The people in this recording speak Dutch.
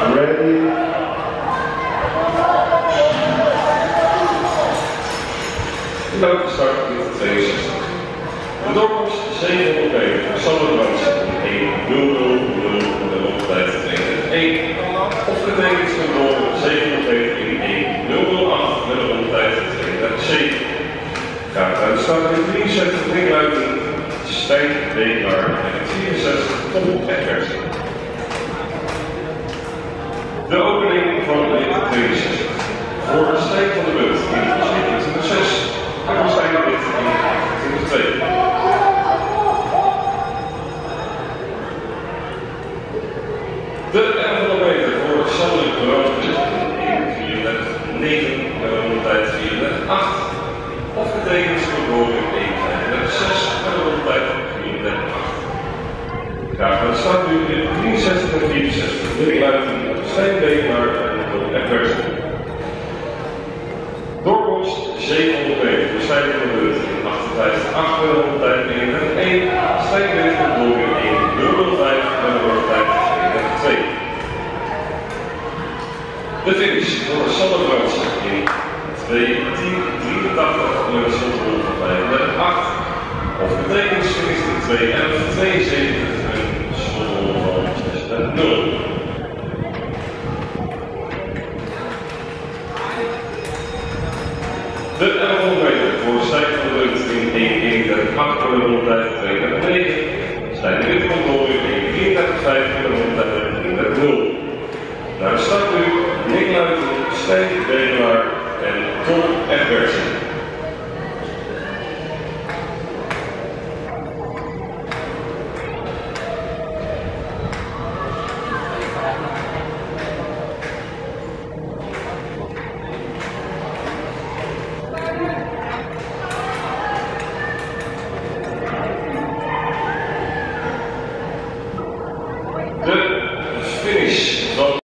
Ready. Welke start met de 62. De doorkomst 700 meter voor Sander Bransen in 1:00:00 met een rondtijd 2:1. Of getekend voor door 700 meter in 1:008 met een rondtijd 2:7. Gaat uit de start in 63 ringluiten Stijn Wegenaar en 64 Tom Eckert. De opening van de 62. Voor Stijn van de Munt in 27:6 en voor Stijn de Wit in 28:2. De 1100 meter voor Sander Bransen in 1:34:9 met een rondtijd 34:8. Of getekend voor in 1:35:6 met een rondtijd 34:8. Graag aan de start nu in 63 en 64. De ringluiten Stijn Wegenaar en Tom Eckert. Doorkomst 700 meter voor Stijn van de Munt in 58:8 met een rondtijd 39:1. Stijn Wit komt door in 1:005 met een rondtijd 32:2. De finish voor Sander Bransen in 2:10:83 met een slotrol van 35:8. Of getekend finish in 2:11:72 met een slotrol van 6:0. De 1100 meter voor Stijn van de Munt in 1:31:8 met een rondtijd 2:9. Stijn de Wit komt door in 1:33:5 met een rondtijd